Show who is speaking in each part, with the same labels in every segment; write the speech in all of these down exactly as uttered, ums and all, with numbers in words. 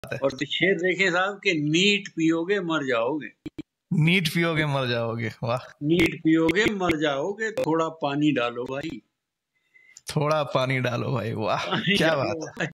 Speaker 1: है।
Speaker 2: और तो शेर देखे साहब कि नीट पियोगे मर जाओगे।
Speaker 1: नीट पियोगे मर जाओगे, वाह।
Speaker 2: नीट पियोगे मर जाओगे, थोड़ा पानी डालो भाई।
Speaker 1: थोड़ा पानी डालो भाई, वाह
Speaker 2: पानी
Speaker 1: क्या
Speaker 2: डालो
Speaker 1: बात
Speaker 2: भाई।
Speaker 1: है।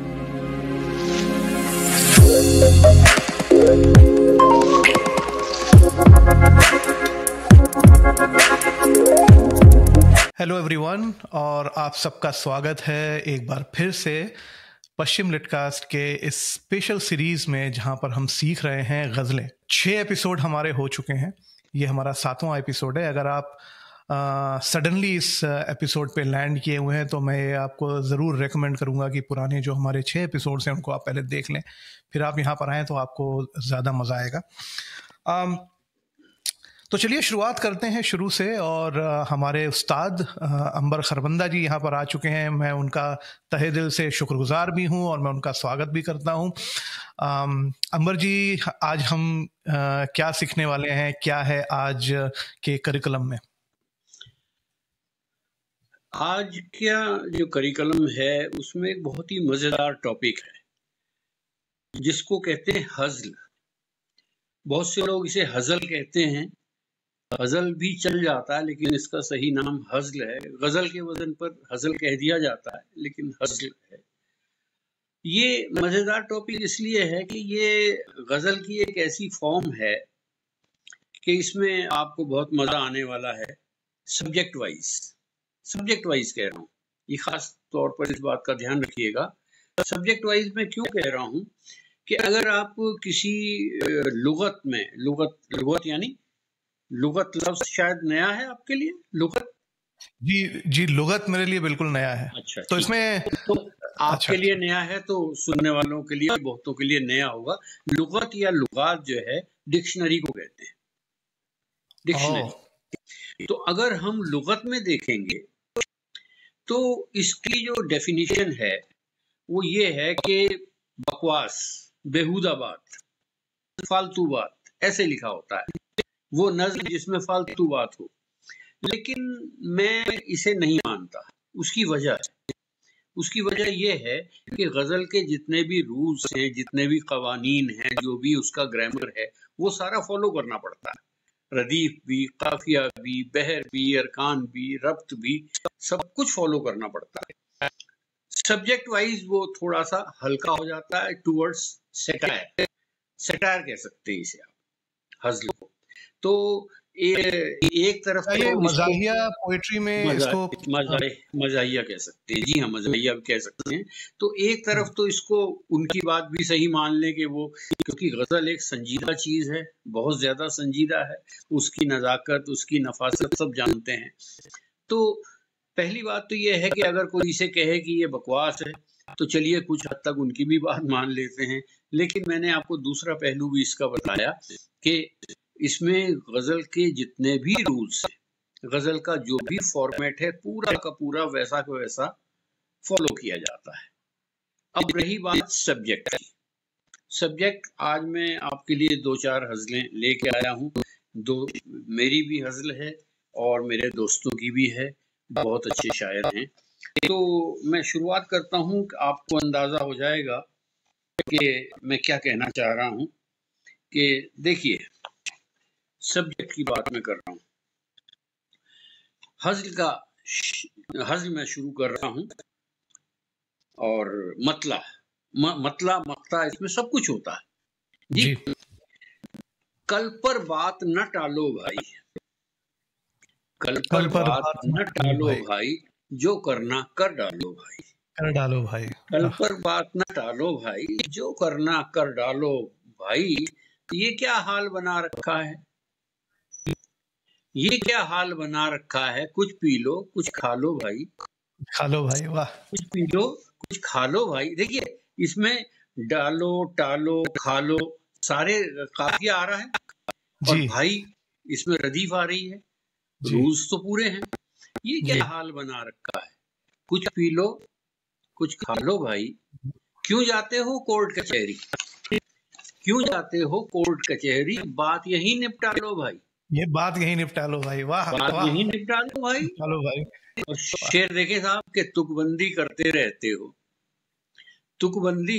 Speaker 1: हेलो एवरीवन, और आप सबका स्वागत है एक बार फिर से पश्चिम लिटकास्ट के इस स्पेशल सीरीज में, जहां पर हम सीख रहे हैं गज़लें। छः एपिसोड हमारे हो चुके हैं, ये हमारा सातवां एपिसोड है। अगर आप सडनली uh, इस एपिसोड पे लैंड किए हुए हैं तो मैं आपको ज़रूर रेकमेंड करूंगा कि पुराने जो हमारे छः एपिसोड्स हैं उनको आप पहले देख लें, फिर आप यहाँ पर आएँ तो आपको ज़्यादा मज़ा आएगा। um, तो चलिए शुरुआत करते हैं शुरू से। और आ, हमारे उस्ताद अंबर खरबंदा जी यहाँ पर आ चुके हैं। मैं उनका तहे दिल से शुक्रगुजार भी हूँ और मैं उनका स्वागत भी करता हूँ। अंबर जी, आज हम आ, क्या सीखने वाले हैं, क्या है आज के करिकुलम में?
Speaker 2: आज क्या जो करिकुलम है उसमें एक बहुत ही मजेदार टॉपिक है जिसको कहते हैं हज़ल। बहुत से लोग इसे हज़ल कहते हैं, हज़ल भी चल जाता है, लेकिन इसका सही नाम हज़ल है। गजल के वजन पर हज़ल कह दिया जाता है, लेकिन हज़ल है। ये मजेदार टॉपिक इसलिए है कि ये गजल की एक ऐसी फॉर्म है कि इसमें आपको बहुत मजा आने वाला है। सब्जेक्ट वाइज सब्जेक्ट वाइज कह रहा हूँ, ये खास तौर पर इस बात का ध्यान रखिएगा। सब्जेक्ट वाइज मैं क्यों कह रहा हूँ कि अगर आप किसी लुगत में, लुगत लुगत यानी लुगत लफ्ज शायद नया है आपके लिए। लुगत
Speaker 1: जी जी, लुगत मेरे लिए बिल्कुल नया है।
Speaker 2: अच्छा,
Speaker 1: तो इसमें
Speaker 2: तो आपके
Speaker 1: अच्छा,
Speaker 2: लिए नया है, तो सुनने वालों के लिए, बहुतों के लिए नया होगा। लुगत या लुगात जो है डिक्शनरी को कहते हैं, डिक्शनरी। तो अगर हम लुगत में देखेंगे तो इसकी जो डेफिनेशन है वो ये है कि बकवास, बेहुदा बात, फालतू बात, ऐसे लिखा होता है। वो नज्म जिसमें फालतू बात हो। लेकिन मैं इसे नहीं मानता। उसकी वजह है उसकी वजह यह है कि गजल के जितने भी रूल्स हैं, जितने भी कवानीन हैं, जो भी उसका ग्रामर है, वो सारा फॉलो करना पड़ता है। रदीफ भी, काफिया भी, बहर भी, अरकान भी, रब्त भी, सब कुछ फॉलो करना पड़ता है। सब्जेक्ट वाइज वो थोड़ा सा हल्का हो जाता है टूवर्ड्स सेटायर। सेटायर कह सकते हैं इसे आप, हज़ल को। तो ए, एक तरफ तो
Speaker 1: मज़ाहिया पोएट्री में
Speaker 2: मजा,
Speaker 1: इसको
Speaker 2: मज़ाहिया कह सकते हैं। जी हाँ, मज़ाहिया भी कह सकते हैं। तो एक तरफ तो इसको उनकी बात भी सही मान लें कि वो, क्योंकि गजल एक संजीदा चीज है, बहुत ज्यादा संजीदा है। उसकी नजाकत, उसकी नफासत सब जानते हैं। तो पहली बात तो ये है कि अगर कोई इसे कहे कि ये बकवास है तो चलिए कुछ हद तक उनकी भी बात मान लेते हैं। लेकिन मैंने आपको दूसरा पहलू भी इसका बताया कि इसमें गजल के जितने भी रूल्स हैं, गजल का जो भी फॉर्मेट है, पूरा का पूरा वैसा का वैसा फॉलो किया जाता है। अब रही बात सब्जेक्ट की। सब्जेक्ट आज मैं आपके लिए दो चार हज़लें लेके आया हूँ। दो मेरी भी हज़ल है और मेरे दोस्तों की भी है, बहुत अच्छे शायर हैं। तो मैं शुरुआत करता हूँ, आपको अंदाजा हो जाएगा कि मैं क्या कहना चाह रहा हूँ। कि देखिए, सब्जेक्ट की बात मैं कर रहा हूँ, हज़ल का हज़ल मैं शुरू कर रहा हूँ। और मतला म, मतला मक्ता, इसमें सब कुछ होता है जी, जी। कल पर बात न टालो भाई, कल पर, कल पर बात, बात न टालो भाई, भाई, जो करना कर डालो भाई,
Speaker 1: कर डालो भाई।
Speaker 2: कल पर बात न टालो भाई, जो करना कर डालो भाई। ये क्या हाल बना रखा है, ये क्या हाल बना रखा है। कुछ पी लो कुछ खा लो भाई,
Speaker 1: खा लो भाई, वाह।
Speaker 2: कुछ पी लो कुछ खा लो भाई। देखिए, इसमें डालो, टालो, खा लो, सारे काफिया आ रहा है, और भाई इसमें रदीफ आ रही है। रूल्स तो पूरे हैं। ये क्या हाल बना रखा है, कुछ पी लो कुछ खा लो भाई। क्यों जाते हो कोर्ट कचहरी, क्यों जाते हो कोर्ट कचहरी, बात यही निपटा लो भाई,
Speaker 1: ये बात यही निपटा लो भाई, वाह,
Speaker 2: बात
Speaker 1: वाह।
Speaker 2: यही निपटा लो भाई, निपटा लो भाई। और शेर देखे साहब के तुकबंदी करते रहते हो। तुकबंदी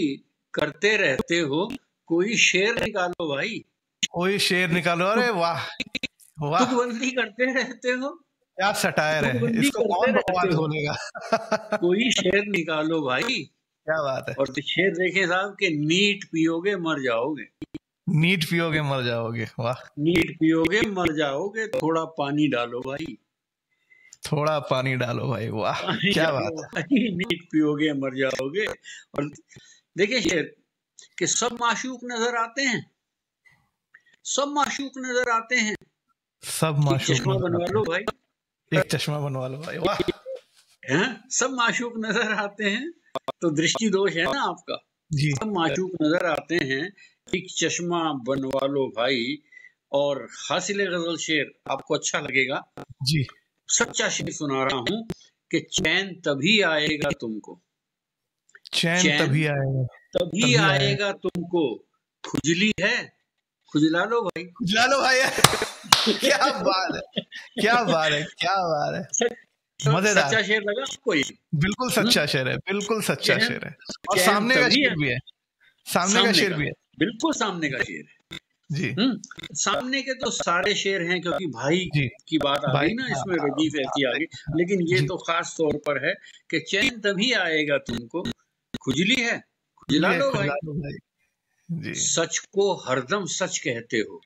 Speaker 2: करते रहते हो, कोई शेर निकालो भाई।
Speaker 1: कोई शेर निकालो, अरे वाह वाह,
Speaker 2: तुकबंदी करते रहते हो,
Speaker 1: क्या सटायर है,
Speaker 2: तुकबंदी
Speaker 1: इसको
Speaker 2: करते
Speaker 1: कौन
Speaker 2: रहते
Speaker 1: बकवास
Speaker 2: हो,
Speaker 1: बोलेगा।
Speaker 2: कोई शेर निकालो भाई।
Speaker 1: क्या बात है।
Speaker 2: और तो शेर देखे साहब कि नीट पियोगे मर जाओगे,
Speaker 1: नीट पियोगे मर जाओगे, वाह।
Speaker 2: नीट पियोगे मर जाओगे, थोड़ा पानी डालो भाई,
Speaker 1: थोड़ा पानी डालो भाई, वाह
Speaker 2: पानी
Speaker 1: क्या
Speaker 2: डालो
Speaker 1: बात है।
Speaker 2: भाई, नीट पियोगे मर जाओगे। और देखिए शेर कि सब माशूक नजर आते हैं, सब माशूक नजर आते हैं,
Speaker 1: सब
Speaker 2: एक
Speaker 1: माशूक
Speaker 2: चश्मा
Speaker 1: नजर
Speaker 2: बनवा
Speaker 1: आते
Speaker 2: लो
Speaker 1: हैं,
Speaker 2: भाई,
Speaker 1: एक चश्मा बनवा लो भाई, वाह।
Speaker 2: हैं? सब माशूक नजर आते हैं, तो दृष्टि दोष है ना आपका।
Speaker 1: जी
Speaker 2: सब माशूक नजर आते हैं, एक चश्मा बनवा लो भाई। और हासिल गजल शेर आपको अच्छा लगेगा,
Speaker 1: जी,
Speaker 2: सच्चा शेर सुना रहा हूं कि चैन तभी आएगा तुमको,
Speaker 1: चैन
Speaker 2: चैन
Speaker 1: तभी आएगा,
Speaker 2: तभी
Speaker 1: तभी आएगा।
Speaker 2: आएगा तुमको, खुजली है, खुजला लो भाई।
Speaker 1: खुजला लो भाई, क्या बात है, क्या बात है, क्या बात है,
Speaker 2: सच-
Speaker 1: मजेदार।
Speaker 2: सच्चा शेर लगा आपको ये?
Speaker 1: बिल्कुल सच्चा शेर है, बिल्कुल सच्चा
Speaker 2: चैन
Speaker 1: शेर है। और
Speaker 2: चैन
Speaker 1: सामने का
Speaker 2: तभी
Speaker 1: शेर भी है, सामने का
Speaker 2: सामने
Speaker 1: शेर
Speaker 2: का,
Speaker 1: भी है।
Speaker 2: बिल्कुल सामने का शेर है।
Speaker 1: जी
Speaker 2: हम्म सामने के तो सारे शेर हैं, क्योंकि भाई
Speaker 1: जी
Speaker 2: की बात आ
Speaker 1: भाई,
Speaker 2: गई ना,
Speaker 1: हाँ,
Speaker 2: इसमें
Speaker 1: हाँ,
Speaker 2: रदीफ ऐसी आ गई। लेकिन ये
Speaker 1: जी
Speaker 2: तो खास तौर पर है कि चैन तभी आएगा तुमको, खुजली है, खुजला
Speaker 1: ये
Speaker 2: लो
Speaker 1: खुजला
Speaker 2: भाई।
Speaker 1: लो भाई। जी
Speaker 2: सच को हरदम सच कहते हो,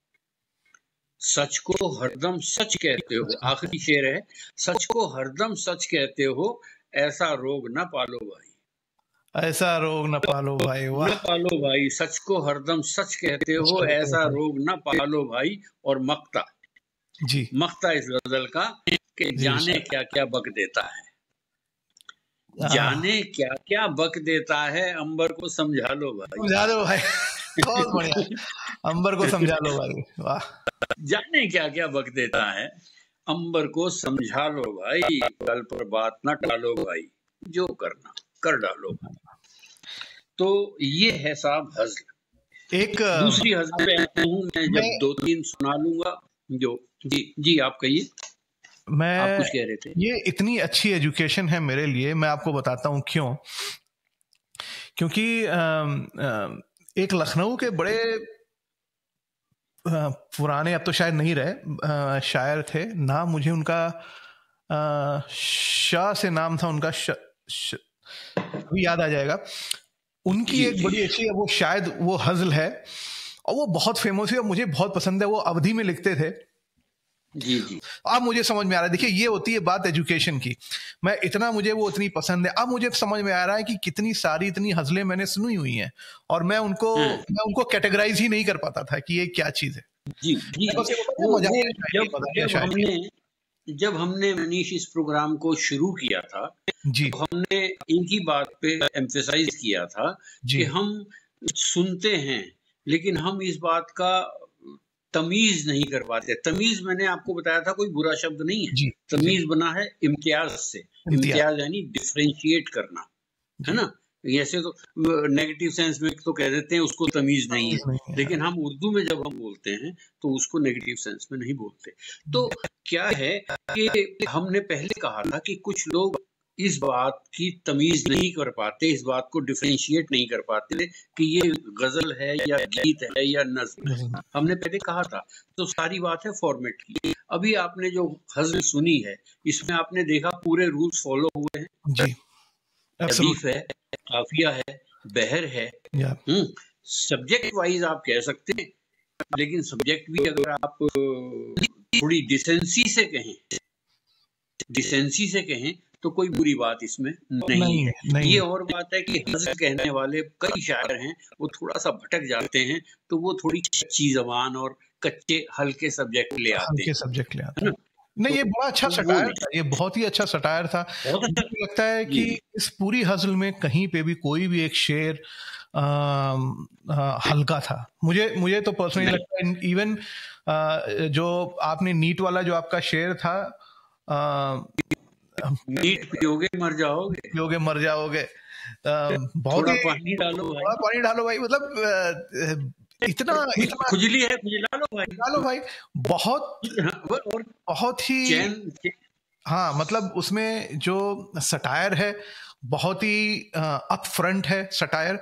Speaker 2: सच को हरदम सच कहते हो, आखिरी शेर है, सच को हरदम सच कहते हो, ऐसा रोग न पालो भाई,
Speaker 1: ऐसा रोग न पालो भाई,
Speaker 2: न
Speaker 1: वाह।
Speaker 2: पालो भाई, सच को हरदम सच कहते
Speaker 1: सच
Speaker 2: हो,
Speaker 1: कहते हो
Speaker 2: ऐसा
Speaker 1: भाई।
Speaker 2: रोग न पालो भाई। और मक्ता,
Speaker 1: जी
Speaker 2: मक्ता इस गजल का कि
Speaker 1: जी
Speaker 2: जाने
Speaker 1: सर,
Speaker 2: क्या क्या बक देता है,
Speaker 1: हाँ,
Speaker 2: जाने क्या क्या बक देता है, अंबर को समझा लो भाई।
Speaker 1: समझा दो भाई, बहुत बढ़िया, अंबर को समझा लो भाई, वाह।
Speaker 2: जाने क्या क्या बक देता है, अंबर को समझा लो भाई, कल पर बात न टालो भाई, जो करना कर डालो। तो ये है साहब हज़्ल।
Speaker 1: एक
Speaker 2: दूसरी हज़्ल पे आता हूँ मैं,
Speaker 1: मैं
Speaker 2: जब दो तीन सुना लूंगा जो। जी जी आप कहिए, आप
Speaker 1: मैं
Speaker 2: कुछ कह रहे थे।
Speaker 1: ये इतनी अच्छी एजुकेशन है मेरे लिए, मैं आपको बताता हूँ क्यों। क्योंकि अम, अम, एक लखनऊ के बड़े अ, पुराने, अब तो शायद नहीं रहे, अ, शायर थे, नाम मुझे उनका अ, शाह से नाम था उनका, श, श, अभी याद आ जाएगा। उनकी
Speaker 2: जी
Speaker 1: एक
Speaker 2: जी
Speaker 1: बड़ी अच्छी है, वो शायद वो हज़ल है, और वो बहुत फेमस है और मुझे बहुत पसंद है। वो अवधी में लिखते थे।
Speaker 2: जी जी
Speaker 1: अब मुझे समझ में आ रहा है, देखिए ये होती है बात एजुकेशन की। मैं इतना, मुझे वो इतनी पसंद है, अब मुझे समझ में आ रहा है कि कितनी सारी इतनी हज़लें मैंने सुनी हुई हैं, और मैं उनको
Speaker 2: हाँ,
Speaker 1: मैं उनको कैटेगराइज ही नहीं कर पाता था कि ये क्या चीज़ है।
Speaker 2: जी जी
Speaker 1: मैं
Speaker 2: जी
Speaker 1: बस ये होता है
Speaker 2: वो वो
Speaker 1: मजाकिया शायरी,
Speaker 2: जब
Speaker 1: मजाकिया
Speaker 2: जब
Speaker 1: शायरी।
Speaker 2: हमने जब हमने मनीष इस प्रोग्राम को शुरू किया था,
Speaker 1: जी
Speaker 2: तो हमने एक ही बात पे एम्फेसाइज किया था कि
Speaker 1: जी
Speaker 2: हम सुनते हैं, लेकिन हम इस बात का तमीज नहीं कर पाते। तमीज मैंने आपको बताया था कोई बुरा शब्द नहीं है,
Speaker 1: जी जी,
Speaker 2: तमीज बना है इम्तियाज से।
Speaker 1: इम्तियाज,
Speaker 2: इम्तियाज यानी डिफरेंशिएट करना, है
Speaker 1: जी,
Speaker 2: ना। ऐसे तो नेगेटिव सेंस में तो कह देते हैं उसको तमीज नहीं है,
Speaker 1: तमीज नहीं है,
Speaker 2: लेकिन हम उर्दू में जब हम बोलते हैं तो उसको नेगेटिव सेंस में नहीं बोलते। तो क्या है कि हमने पहले कहा था कि कुछ लोग इस बात की तमीज नहीं कर पाते, इस बात को डिफरेंशिएट नहीं कर पाते कि ये गजल है या गीत है या नज्म है।
Speaker 1: जी
Speaker 2: हमने पहले कहा था। तो सारी बात है फॉर्मेट की। अभी आपने जो हज़्ल सुनी है, इसमें आपने देखा पूरे रूल्स फॉलो हुए हैं।
Speaker 1: जी,
Speaker 2: लतीफ
Speaker 1: एब्सोल्युटली,
Speaker 2: है, काफिया है, बहर है,
Speaker 1: या
Speaker 2: हम्म सब्जेक्ट वाइज आप कह सकते हैं, लेकिन सब्जेक्ट भी अगर आप अ, थोड़ी डिसेंसी से कहें, डिसेंसी से कहें तो कोई बुरी बात इसमें नहीं
Speaker 1: नहीं
Speaker 2: है।
Speaker 1: है, नहीं
Speaker 2: ये
Speaker 1: है,
Speaker 2: और बात है कि हज़्ल कहने वाले कई शायर हैं, वो थोड़ा सा भटक जाते हैं, तो वो थोड़ी कच्ची जबान और कच्चे हल्के सब्जेक्ट ले आते
Speaker 1: हल्के
Speaker 2: हैं,
Speaker 1: सब्जेक्ट ले
Speaker 2: है
Speaker 1: आते
Speaker 2: ना।
Speaker 1: हैं। नहीं,
Speaker 2: तो,
Speaker 1: ये बड़ा अच्छा
Speaker 2: तो वो
Speaker 1: सटायर था,
Speaker 2: नहीं,
Speaker 1: ये बहुत ही अच्छा सटायर था।
Speaker 2: बहुत अच्छा।
Speaker 1: मुझे लगता है
Speaker 2: जी
Speaker 1: कि इस पूरी हज़ल में कहीं पे भी कोई भी एक शेर अम, अ, हल्का था। मुझे मुझे तो पर्सनली
Speaker 2: नहीं,
Speaker 1: लगता है, इवन जो आपने नीट वाला जो आपका शेर था, अ,
Speaker 2: नीट पियोगे मर जाओगे,
Speaker 1: पियोगे मर जाओगे, अ, बहुत
Speaker 2: थोड़ा
Speaker 1: ही,
Speaker 2: पानी डालो
Speaker 1: थोड़ा
Speaker 2: भाई,
Speaker 1: पानी डालो भाई, मतलब अ, इतना
Speaker 2: खुज,
Speaker 1: इतना
Speaker 2: खुजली है खुजला लो भाई।
Speaker 1: डालो भाई, बहुत
Speaker 2: हाँ, वो- और
Speaker 1: बहुत ही,
Speaker 2: चैन,
Speaker 1: हाँ, मतलब उसमें जो सटायर है बहुत ही अप फ्रंट है सटायर,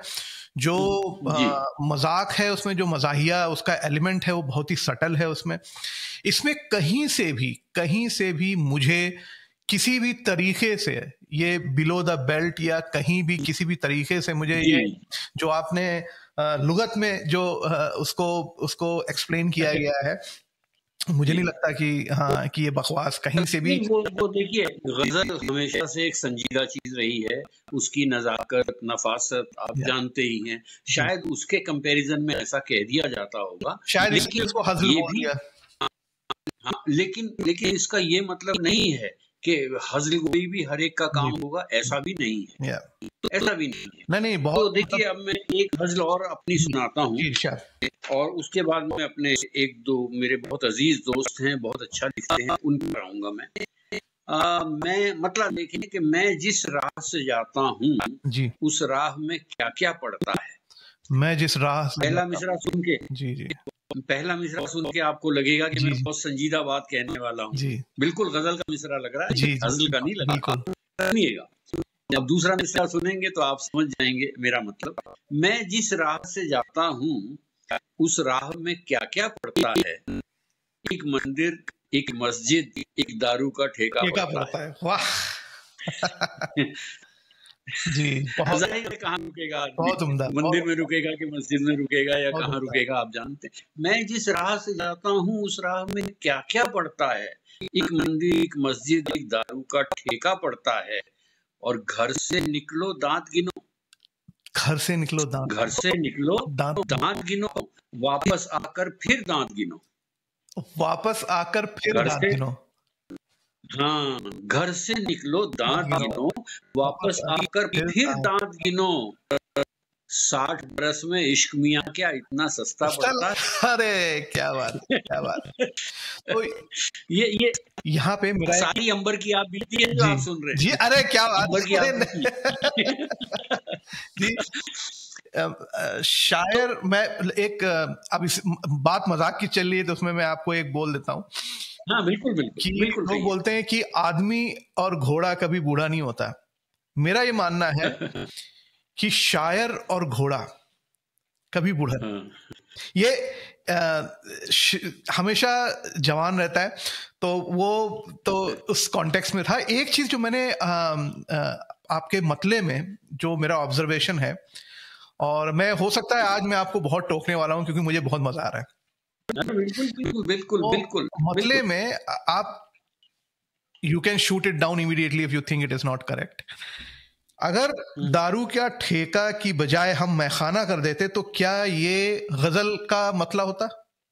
Speaker 1: जो
Speaker 2: जी
Speaker 1: आ, मजाक है उसमें, जो मजाहिया उसका एलिमेंट है वो बहुत ही सटल है उसमें। इसमें कहीं से भी कहीं से भी मुझे किसी भी तरीके से ये बिलो द बेल्ट या कहीं भी किसी भी तरीके से मुझे
Speaker 2: जी
Speaker 1: ये जो आपने आ, लुगत में जो आ, उसको उसको एक्सप्लेन किया गया है, मुझे
Speaker 2: जी
Speaker 1: नहीं लगता कि हाँ कि ये बकवास कहीं से भी।
Speaker 2: नहीं, वो वो देखिए, गजल हमेशा से एक संजीदा चीज रही है। उसकी नजाकत, नफासत आप
Speaker 1: या,
Speaker 2: जानते ही हैं।
Speaker 1: जी,
Speaker 2: शायद उसके कंपैरिजन में ऐसा कह दिया जाता होगा,
Speaker 1: शायद इसलिए
Speaker 2: लेकिन
Speaker 1: उसको हज़ल
Speaker 2: ये
Speaker 1: बोल
Speaker 2: भी
Speaker 1: दिया।
Speaker 2: हाँ, लेकिन लेकिन इसका ये मतलब नहीं है कि हज़ल कोई भी हर एक का
Speaker 1: जी,
Speaker 2: काम होगा, ऐसा भी नहीं है।
Speaker 1: या,
Speaker 2: तो ऐसा भी नहीं है।
Speaker 1: नहीं नहीं
Speaker 2: तो
Speaker 1: बहुत
Speaker 2: देखिए,
Speaker 1: मतलब,
Speaker 2: अब मैं एक गजल और अपनी
Speaker 1: जी
Speaker 2: सुनाता हूँ,
Speaker 1: जी इरशाद।
Speaker 2: और उसके बाद मैं अपने एक दो मेरे बहुत अजीज दोस्त हैं, बहुत अच्छा लिखते हैं, उन पर आऊंगा मैं। आ, मैं मतलब देखिए कि मैं जिस राह से जाता हूँ,
Speaker 1: जी,
Speaker 2: उस राह में क्या क्या पड़ता है।
Speaker 1: मैं जिस राह से
Speaker 2: पहला
Speaker 1: जाता
Speaker 2: मिसरा सुन के
Speaker 1: हूँ, जी जी
Speaker 2: पहला मिसरा सुन के आपको लगेगा कि
Speaker 1: जी
Speaker 2: मैं
Speaker 1: जी
Speaker 2: बहुत संजीदा बात कहने वाला हूँ।
Speaker 1: जी
Speaker 2: बिल्कुल गजल का मिसरा लग रहा है,
Speaker 1: जी
Speaker 2: ये
Speaker 1: जी
Speaker 2: गजल का नहीं लग रहा।
Speaker 1: बिल्कुल।
Speaker 2: सुनिएगा, जब दूसरा मिसरा सुनेंगे तो आप समझ जाएंगे मेरा मतलब। मैं जिस राह से जाता हूँ, उस राह में क्या क्या पड़ता है। एक मंदिर, एक मस्जिद, एक दारू का ठेका
Speaker 1: ठेका
Speaker 2: पड़ता
Speaker 1: पड़ता है, वाह।
Speaker 2: है।
Speaker 1: जी, बहुत
Speaker 2: जाहिर है, कहाँ रुकेगा आदमी,
Speaker 1: बहुत उम्दा,
Speaker 2: मंदिर
Speaker 1: बहुत
Speaker 2: में रुकेगा कि मस्जिद में रुकेगा या
Speaker 1: बहुत
Speaker 2: कहाँ
Speaker 1: उम्दा।
Speaker 2: रुकेगा, आप जानते हैं। मैं जिस राह से जाता हूँ, उस राह में क्या क्या पड़ता है। एक मंदिर, एक मस्जिद, एक दारू का ठेका पड़ता है। और घर से निकलो दांत गिनो,
Speaker 1: घर से निकलो दांत
Speaker 2: घर से निकलो
Speaker 1: दांत
Speaker 2: दांत गिनो, वापस आकर फिर दांत गिनो।
Speaker 1: वापस आकर फिर
Speaker 2: घर
Speaker 1: दांत
Speaker 2: से
Speaker 1: गिनो।
Speaker 2: हाँ, घर से निकलो
Speaker 1: दांत
Speaker 2: दांत
Speaker 1: गिनो,
Speaker 2: गिनो,
Speaker 1: वापस
Speaker 2: वापस
Speaker 1: आकर
Speaker 2: आकर
Speaker 1: फिर
Speaker 2: फिर
Speaker 1: दांत।
Speaker 2: दांत गिनो। साठ बरस में इश्क मियाँ क्या इतना सस्ता
Speaker 1: चल,
Speaker 2: पड़ता
Speaker 1: अरे क्या बात है, क्या बात है।
Speaker 2: है।
Speaker 1: तो
Speaker 2: ये ये
Speaker 1: यहाँ पे मेरा एक,
Speaker 2: सारी अंबर की आप बीती है जो
Speaker 1: जी
Speaker 2: आप सुन रहे
Speaker 1: जी,
Speaker 2: हैं।
Speaker 1: अरे क्या बात
Speaker 2: अंबर की
Speaker 1: है,
Speaker 2: आप
Speaker 1: अरे
Speaker 2: बीती।
Speaker 1: जी। अ, अ,
Speaker 2: तो
Speaker 1: शायर मैं एक अ, अब इस बात मजाक की चल रही है तो उसमें मैं आपको एक बोल देता हूँ
Speaker 2: हाँ, बिल्कुल बिल्कुल
Speaker 1: कि
Speaker 2: बिल्कुल
Speaker 1: लोग
Speaker 2: कहिए।
Speaker 1: बोलते हैं कि आदमी और घोड़ा कभी बूढ़ा नहीं होता। मेरा ये मानना है कि शायर और घोड़ा कभी बूढ़ा नहीं।
Speaker 2: हाँ,
Speaker 1: ये आ, हमेशा जवान रहता है, तो वो तो उस कॉन्टेक्स्ट में था। एक चीज जो मैंने आ, आ, आपके मतले में जो मेरा ऑब्जर्वेशन है, और मैं हो सकता है आज मैं आपको बहुत टोकने वाला हूं क्योंकि मुझे बहुत मजा आ रहा है।
Speaker 2: हाँ, बिल्कुल बिल्कुल बिल्कुल
Speaker 1: तो
Speaker 2: बिल्कुल
Speaker 1: मतले
Speaker 2: बिल्कुल।
Speaker 1: में आप, you can shoot it down immediately if you think it is not correct. अगर
Speaker 2: हम्म,
Speaker 1: दारू क्या ठेका की बजाय हम मैखाना कर देते तो क्या ये गजल का मतला होता?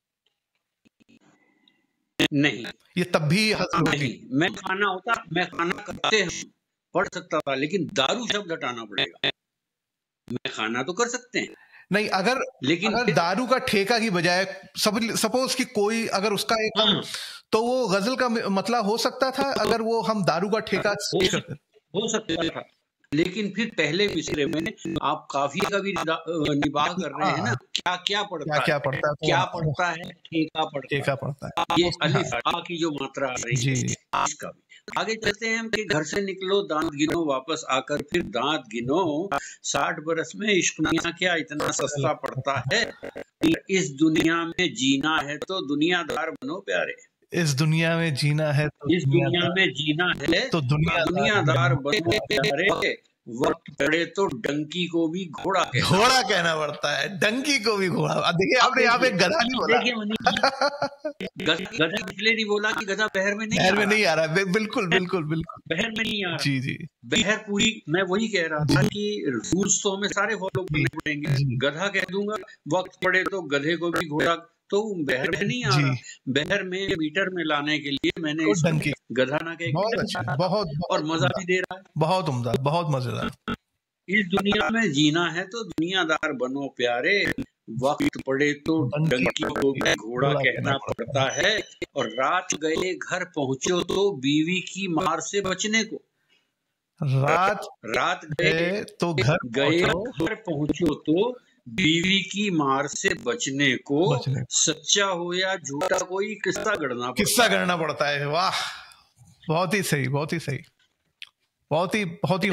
Speaker 2: नहीं
Speaker 1: ये तब भी हजल होती?
Speaker 2: नहीं, मैं खाना होता, मैं खाना करते हम पढ़ सकता था, लेकिन दारू शब्द हटाना पड़ेगा। मैं खाना तो कर सकते हैं,
Speaker 1: नहीं, अगर
Speaker 2: लेकिन
Speaker 1: अगर
Speaker 2: फिर
Speaker 1: दारू का ठेका की बजाय सपोज कि कोई अगर उसका एक हम,
Speaker 2: हाँ,
Speaker 1: तो वो गजल का मतलब हो सकता था अगर वो हम दारू का ठेका
Speaker 2: हो
Speaker 1: switch
Speaker 2: सक,
Speaker 1: करते।
Speaker 2: हो सकता था। लेकिन फिर पहले मिसरे में आप काफिया का भी निदा- अ, निबाह कर रहे हैं ना।
Speaker 1: हाँ,
Speaker 2: क्या क्या
Speaker 1: क्या
Speaker 2: पड़ता
Speaker 1: क्या
Speaker 2: है,
Speaker 1: पड़ता है, तो
Speaker 2: क्या
Speaker 1: हाँ,
Speaker 2: पड़ता है, ठेका पड़ता
Speaker 1: ठेका
Speaker 2: है।
Speaker 1: पड़ता है
Speaker 2: ये
Speaker 1: उसमें, हाँ,
Speaker 2: अलिफ आ की जो मात्रा आ रही
Speaker 1: जी
Speaker 2: है,
Speaker 1: जी
Speaker 2: इसका भी। आगे चलते हैं हम कि घर से निकलो दांत गिनो, वापस आकर फिर दांत गिनो। साठ बरस में इश्क मियाँ क्या इतना सस्ता पड़ता है। इस दुनिया में जीना है तो दुनियादार बनो प्यारे।
Speaker 1: इस दुनिया में जीना है तो
Speaker 2: इस दुनिया
Speaker 1: दुनियादार,
Speaker 2: में जीना है
Speaker 1: तो
Speaker 2: तो
Speaker 1: दुनियादार
Speaker 2: दुनियादार
Speaker 1: बनो
Speaker 2: बनो
Speaker 1: प्यारे।
Speaker 2: प्यारे। वक्त पड़े तो डंकी को भी घोड़ा कहना
Speaker 1: घोड़ा
Speaker 2: पड़ता
Speaker 1: कहना पड़ता है, डंकी को भी घोड़ा। अब देखिए,
Speaker 2: है। अब
Speaker 1: आपने यहाँ पे
Speaker 2: देखिए,
Speaker 1: गधा नहीं
Speaker 2: अब
Speaker 1: बोला।
Speaker 2: देखिए मनीष जी, गधा गधा इसलिए नहीं बोला कि गधा बहर में नहीं
Speaker 1: शहर
Speaker 2: आ
Speaker 1: में नहीं
Speaker 2: रहा।
Speaker 1: आ रहा है, बिल्कुल बिल्कुल बिल्कुल।
Speaker 2: बहर में नहीं आ रहा।
Speaker 1: जी जी
Speaker 2: बहर पूरी, मैं वही कह रहा था
Speaker 1: जी
Speaker 2: कि रूल्स तो हमें सारे फॉलो
Speaker 1: जी
Speaker 2: करने पड़ेंगे।
Speaker 1: जी
Speaker 2: गधा कह दूंगा, वक्त पड़े तो गधे को भी घोड़ा, तो बहर में नहीं आ
Speaker 1: जी,
Speaker 2: रहा। बहर में मीटर में लाने के लिए मैंने
Speaker 1: तो
Speaker 2: इसको
Speaker 1: डंकी।
Speaker 2: गधा ना कह के
Speaker 1: बहुत
Speaker 2: डंकी
Speaker 1: अच्छा,
Speaker 2: कहा,
Speaker 1: बहुत
Speaker 2: और
Speaker 1: बहुत
Speaker 2: मजा
Speaker 1: उम्दा,
Speaker 2: भी दे रहा है।
Speaker 1: बहुत उम्दा, बहुत मजेदार।
Speaker 2: इस दुनिया में जीना है तो दुनियादार बनो प्यारे। वक्त पड़े तो
Speaker 1: डंकी
Speaker 2: डंकी को भी घोड़ा
Speaker 1: घोड़ा कहना
Speaker 2: कहना
Speaker 1: पड़ता
Speaker 2: पड़ता है। और रात गए घर पहुंचो तो बीवी की मार से बचने को।
Speaker 1: है। रात
Speaker 2: रात गए
Speaker 1: गए तो घर
Speaker 2: गए
Speaker 1: पहुंचो
Speaker 2: घर पहुंचो तो बीवी की मार से बचने को।
Speaker 1: बचने को।
Speaker 2: सच्चा हो या झूठा कोई किस्सा गढ़ना
Speaker 1: किस्सा
Speaker 2: पड़ता है।
Speaker 1: करना पड़ता है, वाह, बहुत ही सही, बहुत ही सही, बहुत ही बहुत ही उम्दा।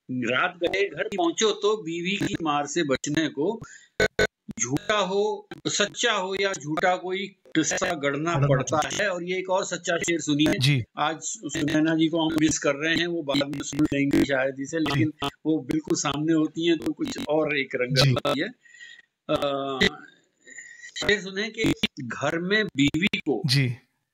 Speaker 2: रात गए घर पहुंचो तो बीवी की मार से बचने को झूठा हो सच्चा हो या झूठा कोई किस्सा गढ़ना पड़ता है। और ये एक और सच्चा शेर सुनिए
Speaker 1: जी।
Speaker 2: आज सुनैना जी को हम मिस कर रहे हैं, वो बाद में सुन लेंगे शायद इसे, लेकिन वो बिल्कुल सामने होती हैं तो कुछ और एक रंगत होती है। शेर सुने कि घर में बीवी को,
Speaker 1: जी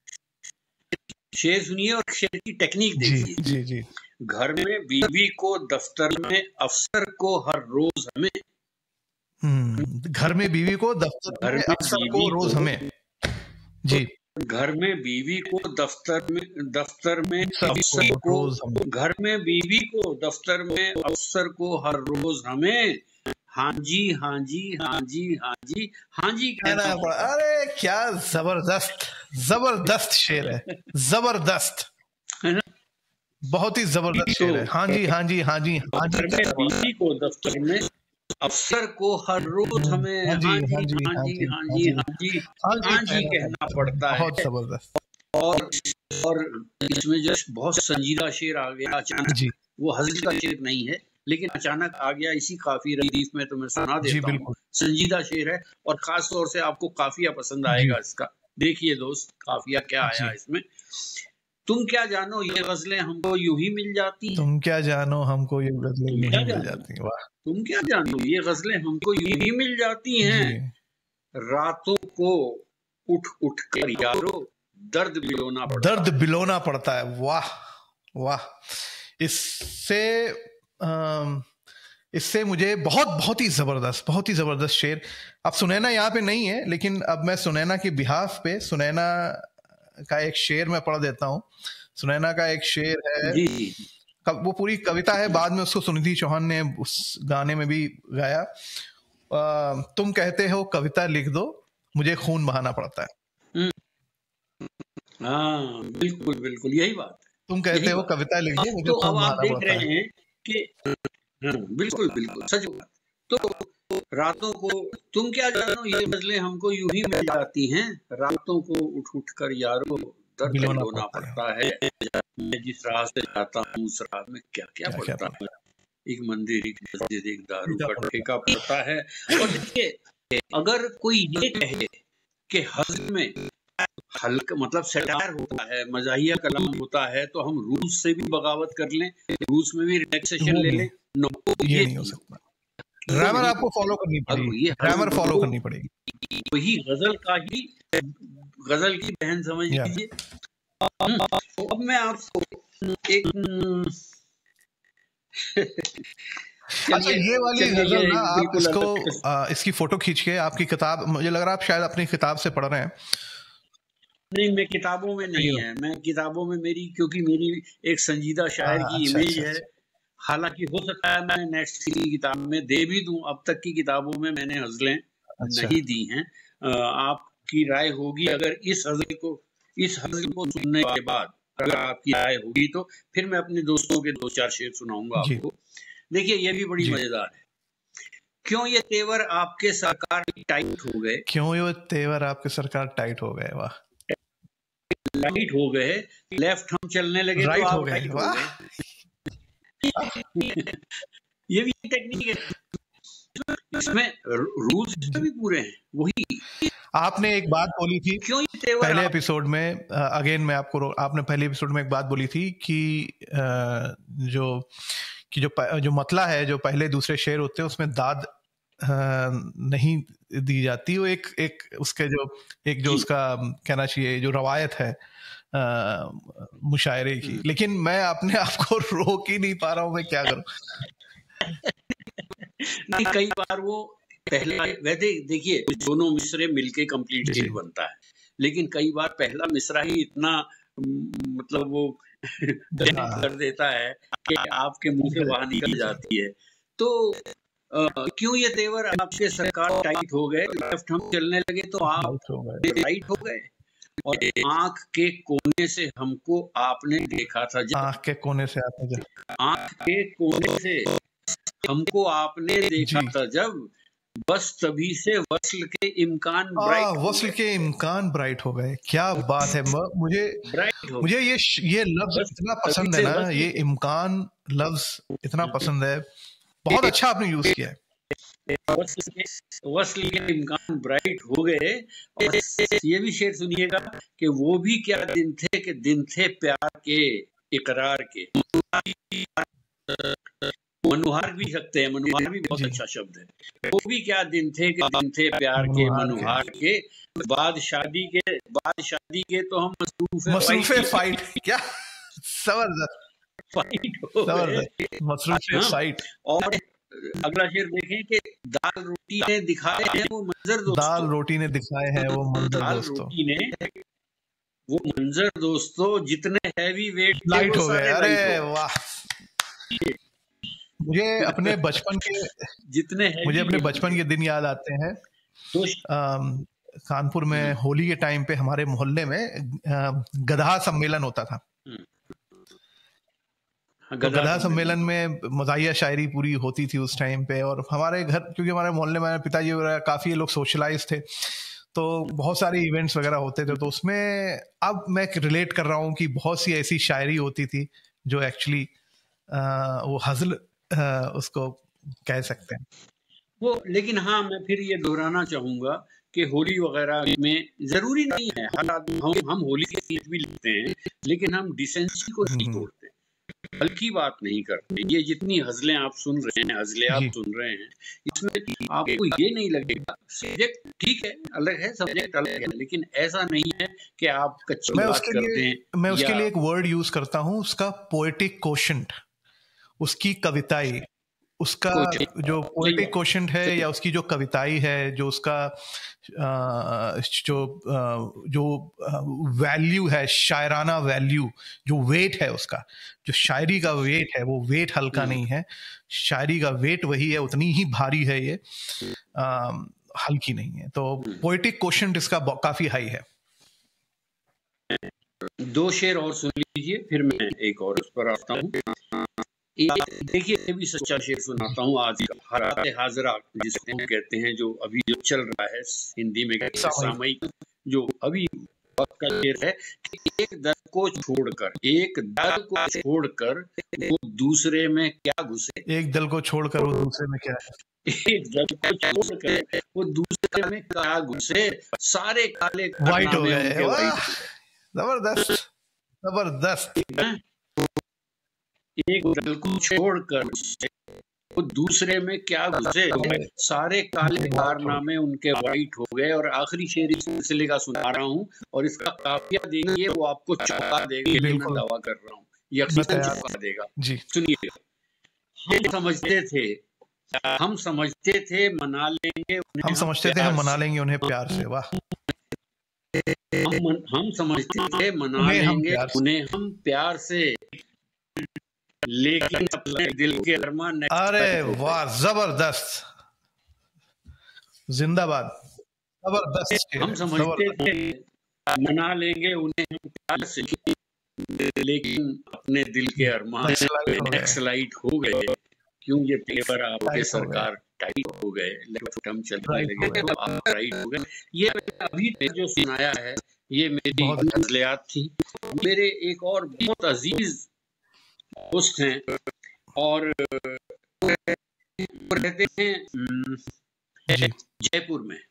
Speaker 2: शेर सुनिए और शेर की टेक्निक देखिए।
Speaker 1: जी, जी जी।
Speaker 2: घर में बीवी को दफ्तर में अफसर को हर रोज हमें,
Speaker 1: घर में बीवी को दफ्तर में अफसर को रोज हमें। जी।
Speaker 2: घर में बीवी को दफ्तर में दफ्तर में अफसर को, घर में बीवी को दफ्तर में अफसर को हर रोज हमें हाँ जी हाँ जी हाँ जी हाँ जी हाँ जी कहना पड़ा।
Speaker 1: अरे क्या जबरदस्त जबरदस्त शेर है, जबरदस्त
Speaker 2: है ना,
Speaker 1: बहुत ही जबरदस्त शेर है। हाँ जी हाँ जी हाँ जी हाँ जी।
Speaker 2: घर में बीवी को दफ्तर में अफसर को हर रोज हमें हाँ जी हाँ जी हाँ जी हाँ जी हाँ जी हाँ जी कहना पड़ता है।
Speaker 1: बहुत जबरदस्त।
Speaker 2: और और इसमें जो बहुत संजीदा शेर आ गया अचानक जी, वो हज़ल का शेर नहीं है लेकिन अचानक आ गया इसी काफी रदीफ में, तो मैं सुना देता हूँ। संजीदा शेर है और खास तौर से आपको काफिया पसंद आएगा इसका। देखिए दोस्त काफिया क्या आया इसमें। तुम क्या जानो ये गजलें हमको यूं ही मिल जाती,
Speaker 1: तुम क्या जानो हमको ये गजलें यूं ही मिल जाती हैं। वाह।
Speaker 2: तुम क्या जानो ये गजलें हमको यूं ही मिल जाती हैं, रातों को उठ उठ कर यारो दर्द बिलोना पड़ता
Speaker 1: दर्द बिलोना पड़ता है। वाह वाह। इससे इससे मुझे बहुत बहुत ही जबरदस्त बहुत ही जबरदस्त शेर। अब सुनैना यहाँ पे नहीं है लेकिन अब मैं सुनैना के बिहाफ पे सुनैना का एक शेर मैं पढ़ देता हूँ। सुनैना का एक शेर है
Speaker 2: जी।
Speaker 1: वो पूरी कविता है, बाद में उसको सुनिधि चौहान ने उस गाने में भी गाया। आ, तुम कहते हो कविता लिख दो मुझे खून बहाना पड़ता है।
Speaker 2: हाँ बिल्कुल बिल्कुल यही बात है।
Speaker 1: तुम कहते हो कविता लिख दो मुझे खून बहाना पड़ता है। तो अब आप देख रहे हैं
Speaker 2: कि हाँ, बिल्कुल बिल्कुल सच बात। तो रातों को तुम क्या जानो ये गजलें हमको यूं ही मिल जाती हैं, रातों को उठ उठ कर यारो दर्द बिलोना पड़ता है। मैं जिस राह से जाता हूँ उस राह में क्या क्या पड़ता है, एक मंदिर एक मस्जिद एक दारू का ठेका पड़ता है। और देखिए अगर कोई ये कहे कि हज़ल में हल्का मतलब सेटायर होता है, मजाहिया कलाम होता है, तो हम रूस से भी बगावत कर लें, रूस में भी रिलैक्सेशन ले लें, नो
Speaker 1: ये नहीं हो सकता। ग्रामर आपको फॉलो करनी पड़ेगी, ग्रामर फॉलो करनी पड़ेगी।
Speaker 2: वही गजल का ही गजल की बहन समझ लीजिए। अब मैं आपको एक
Speaker 1: अच्छा ये वाली गजल ना आप इसको आ, इसकी फोटो खींच के आपकी किताब, मुझे लग रहा है आप शायद अपनी किताब से पढ़ रहे हैं।
Speaker 2: नहीं मैं किताबों में नहीं है, मैं किताबों में मेरी क्योंकि मेरी एक संजीदा शायर की
Speaker 1: अच्छा,
Speaker 2: इमेज
Speaker 1: अच्छा,
Speaker 2: है।
Speaker 1: अच्छा।
Speaker 2: हालांकि हो सकता है मैं नेक्स्ट की किताब में दे भी दूं, अब तक की किताबों में मैंने हज़लें
Speaker 1: अच्छा।
Speaker 2: नहीं दी हैं। आपकी राय होगी अगर इस हज़ल को इस हज़ल को सुनने के बाद अगर आपकी राय होगी तो फिर मैं अपने दोस्तों के दो चार शेर सुनाऊंगा आपको। देखिए ये भी बड़ी मजेदार है। क्यों ये तेवर आपके सरकार टाइट हो गए,
Speaker 1: क्यों ये तेवर आपके सरकार टाइट हो गए। वाह।
Speaker 2: टाइट हो गए, लेफ्ट हम चलने लगे
Speaker 1: राइट
Speaker 2: तो
Speaker 1: हो
Speaker 2: आप
Speaker 1: गए।
Speaker 2: टाइट हो गए। ये भी टेक्निक है, इसमें रूल्स भी पूरे हैं। वही
Speaker 1: आपने एक बात बोली थी
Speaker 2: क्यों ये तेवर
Speaker 1: पहले
Speaker 2: आप...
Speaker 1: एपिसोड में, अगेन मैं आपको, आपने पहले एपिसोड में एक बात बोली थी कि जो कि जो जो मतला है, जो पहले दूसरे शेर होते हैं उसमें दाद नहीं दी जाती। वो एक एक उसके जो एक जो उसका कहना चाहिए जो रवायत है मुशायरे की, लेकिन मैं अपने आप को रोक ही नहीं पा रहा हूँ, मैं क्या करूँ।
Speaker 2: नहीं कई बार वो पहला वैसे देखिए दोनों मिसरे मिलके कंप्लीट शेर बनता है, लेकिन कई बार पहला मिसरा ही इतना मतलब वो कर देता है कि आपके मुंह से बाहर निकल जाती है। तो आ, क्यों ये तेवर आपके सरकार टाइट हो गए, लेफ्ट हम चलने लगे तो आप राइट हो गए, और आंख के कोने से हमको आपने देखा था जब,
Speaker 1: आंख के कोने से आपने
Speaker 2: आंख के कोने से हमको आपने देखा था जब, बस तभी से वस्ल के इम्कान ब्राइट हो
Speaker 1: वस्ल
Speaker 2: गए।
Speaker 1: के इम्कान ब्राइट हो गए, क्या बात है। म- मुझे
Speaker 2: ब्राइट हो
Speaker 1: मुझे ये ये लफ्ज
Speaker 2: बस
Speaker 1: इतना
Speaker 2: तभी
Speaker 1: पसंद है
Speaker 2: से
Speaker 1: ना,
Speaker 2: वस्ल
Speaker 1: ये
Speaker 2: के
Speaker 1: इम्कान लफ्ज इतना पसंद है, बहुत अच्छा आपने यूज किया है।
Speaker 2: वस्ल के वस्ल के इम्कान ब्राइट हो गए। और ये भी शेर सुनिएगा कि वो भी क्या दिन थे कि दिन थे प्यार के इकरार के। मनुहार भी सकते हैं, मनुहार भी बहुत
Speaker 1: जी।
Speaker 2: अच्छा शब्द है। वो भी क्या दिन थे कि दिन थे प्यार के
Speaker 1: मनुहार के।
Speaker 2: मनुहार के। बाद शादी के बाद शादी के तो हम मसरूफे
Speaker 1: मसरूफे
Speaker 2: फाइट
Speaker 1: फाइट, क्या जबरदस्त,
Speaker 2: फाइट हो गए।
Speaker 1: जबरदस्त मसरूफे
Speaker 2: हाँ,
Speaker 1: फाइट।
Speaker 2: और अगला शेर देखें कि दाल रोटी ने दिखाए हैं वो मंजर
Speaker 1: दाल
Speaker 2: दोस्तों।
Speaker 1: रोटी ने दिखाए हैं वो मंजर
Speaker 2: दाल
Speaker 1: दोस्तों,
Speaker 2: रोटी ने वो मंजर दोस्तों, जितने हैवी वेट थे
Speaker 1: लाइट
Speaker 2: वो
Speaker 1: हो गए।
Speaker 2: सारे
Speaker 1: अरे
Speaker 2: लाइट हो
Speaker 1: वाह, मुझे अपने बचपन के
Speaker 2: जितने
Speaker 1: मुझे
Speaker 2: हैवी
Speaker 1: अपने
Speaker 2: वेट
Speaker 1: बचपन
Speaker 2: थे।
Speaker 1: के दिन याद आते हैं।
Speaker 2: तो
Speaker 1: अम, कानपुर में होली के टाइम पे हमारे मोहल्ले में अ, गधा सम्मेलन होता था। तो गधा सम्मेलन में मज़ाहिया शायरी पूरी होती थी उस टाइम पे, और हमारे घर, क्योंकि हमारे मोहल्ले में पिताजी वगैरह काफ़ी लोग सोशलाइज थे, तो बहुत सारे इवेंट्स वगैरह होते थे। तो उसमें अब मैं रिलेट कर रहा हूँ कि बहुत सी ऐसी शायरी होती थी जो एक्चुअली वो हज़ल उसको कह सकते हैं
Speaker 2: वो। लेकिन हाँ, मैं फिर ये दोहराना चाहूंगा कि होली वगैरह में जरूरी नहीं है हर आदमी, हम हम होली के गीत भी लिखते हैं, लेकिन हम डिसेंसी को नहीं तोड़ते, हल्की बात नहीं करते। ये जितनी हजलें आप सुन रहे हैं, हजलें आप सुन रहे हैं, इसमें आपको ये नहीं लगेगा, सब्जेक्ट ठीक है, अलग है, सब्जेक्ट अलग है, लेकिन ऐसा नहीं है कि आप कच्ची
Speaker 1: मैं
Speaker 2: बात
Speaker 1: उसके
Speaker 2: करते
Speaker 1: लिए
Speaker 2: हैं।
Speaker 1: मैं उसके
Speaker 2: या
Speaker 1: लिए एक वर्ड यूज करता हूँ, उसका पोएटिक कोशेंट, उसकी कविताई, उसका जो पोएटिक कोशेंट है या उसकी जो कविताई है, जो उसका अ, जो अ, जो वैल्यू है, शायराना वैल्यू, जो वेट है उसका, जो शायरी का वेट है, वो वेट हल्का नहीं है। शायरी का वेट वही है, उतनी ही भारी है, ये आ, हल्की नहीं है। तो पोएटिक कोशेंट इसका काफी हाई है।
Speaker 2: दो शेर और सुन लीजिए, फिर मैं एक और उस पर आता हूँ। देखिए, ये भी सच्चा शेर सुनाता हूँ आज का, हराते हाजरा जिसको हम कहते हैं, जो अभी जो चल रहा है हिंदी में कहते हैं सामयिक, जो अभी वक्त का शेर है कि एक दल को छोड़कर एक दल को छोड़कर वो दूसरे में क्या घुसे।
Speaker 1: एक दल को छोड़कर वो दूसरे में क्या है,
Speaker 2: एक दल को छोड़कर वो दूसरे में क्या घुसे, सारे काले
Speaker 1: वाइट हो
Speaker 2: कारनामे उनके
Speaker 1: गए।
Speaker 2: वाइट।
Speaker 1: जबरदस्त, जबरदस्त।
Speaker 2: एक दल को छोड़कर वो दूसरे में क्या घुसे, सारे काले कारनामे उनके वाइट हो गए। और आखिरी शेर इस सिलसिले का सुना रहा हूँ, और इसका काफिया देखिए, वो आपको चौंका देगा, ये मैं दावा कर रहा हूँ, यकीनन चौंका देगा। सुनिए, हम समझते थे हम समझते थे मना लेंगे उन्हें,
Speaker 1: हम समझते थे हम मना लेंगे उन्हें प्यार से। वाह।
Speaker 2: हम हम समझते थे मना लेंगे उन्हें हम प्यार से, लेकिन अपने दिल के अरमान।
Speaker 1: अरे वाह, जबरदस्त, जिंदाबाद, जबरदस्त।
Speaker 2: हम समझते थे मना लेंगे उन्हें हम प्यार से, लेकिन अपने दिल के अरमान एक्सलाइट हो गए। क्यों ये पेपर आपके सरकार टाइट हो गए, हम चलने लगे तो आप राइट हो गए। ये अभी जो सुनाया है ये मेरी नज़रियात थी। मेरे एक और बहुत अजीज दोस्त हैं और रहते हैं जयपुर में,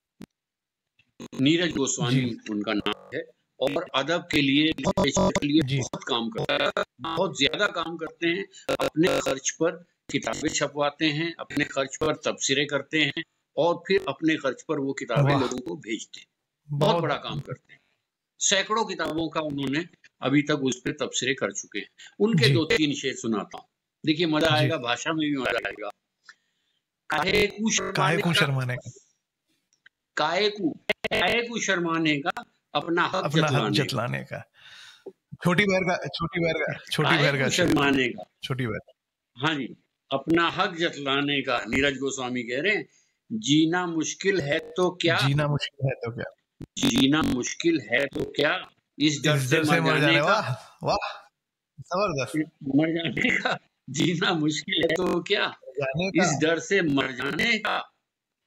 Speaker 2: नीरज गोस्वामी उनका नाम है, और अदब के लिए के लिए बहुत काम करते हैं, बहुत ज्यादा काम करते हैं। अपने खर्च पर किताबें छपवाते हैं, अपने खर्च पर तबसरे करते हैं, और फिर अपने खर्च पर वो किताबें लोगों को भेजते हैं। बहुत बड़ा काम करते हैं। सैकड़ों किताबों का उन्होंने अभी तक उस पर तबसरे कर चुके हैं। उनके दो तीन शेर सुनाता हूँ, देखिए मजा आएगा, भाषा में भी मजा आएगा। काहे कु शर्माने का काहे कु काहे कु शर्माने का अपना हक
Speaker 1: अपना
Speaker 2: जतलाने,
Speaker 1: हक जतलाने का। छोटी बहर का छोटी बहर का छोटी बहर का
Speaker 2: शर्माने का
Speaker 1: छोटी बहर।
Speaker 2: हाँ जी, अपना हक जतलाने का। नीरज गोस्वामी कह रहे हैं, जीना मुश्किल है तो क्या,
Speaker 1: जीना मुश्किल है तो क्या,
Speaker 2: जीना मुश्किल है तो क्या, इस डर से मर जाने का।
Speaker 1: वाह, जबरदस्त।
Speaker 2: मर जाने का, जीना मुश्किल है तो क्या, इस डर से मर जाने का,